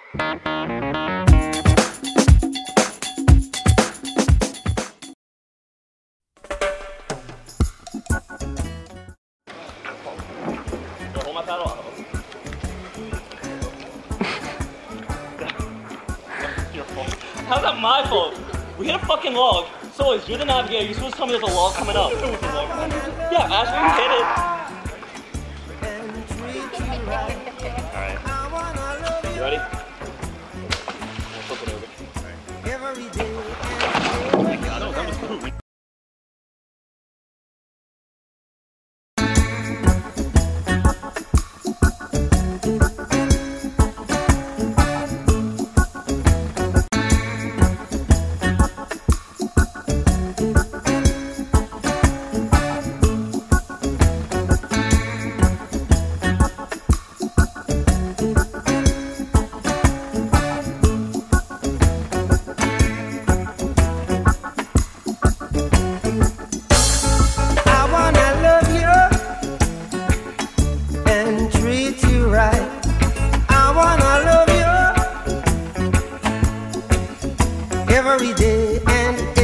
Hold my paddle out. Your fault. How's that my fault? We hit a fucking log. So you're the navigator. You're supposed to tell me there's a log coming up. Yeah, Ashley hit it. Alright. You ready? We'll flip it over. Oh my god, that was cool. Every day and